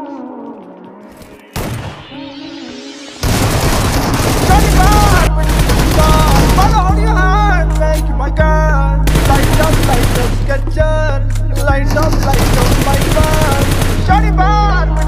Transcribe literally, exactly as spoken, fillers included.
Shawty bad when you start. Follow on your hand, make you my girl. Light up, light up, Skechers. Light up, light up, my girl. Shawty bad.